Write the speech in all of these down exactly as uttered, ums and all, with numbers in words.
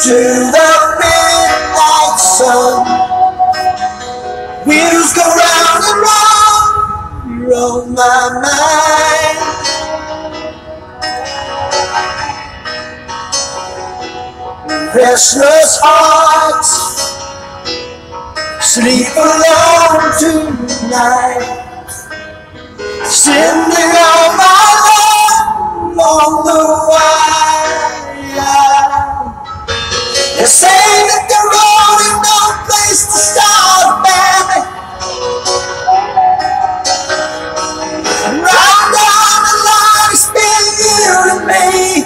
to the midnight sun. Wheels go round and round, you're on my mind. Restless hearts sleep alone tonight, sending all my love along the wire. They say that the road is no place to start, baby. Right down the line, it's been you and me.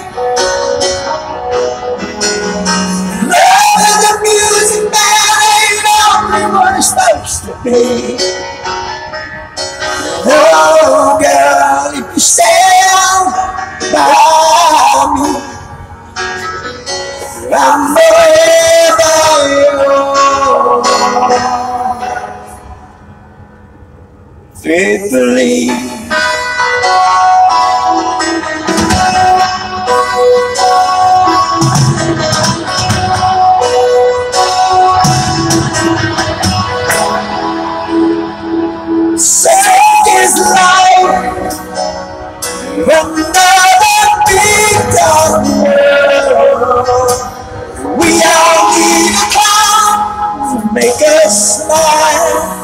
Loving the music, man, ain't only what it's supposed to be. Oh, girl, if you stand by me, I'm forever yours, faithfully. Such is life, another big dark world. We all need a clown to make us smile.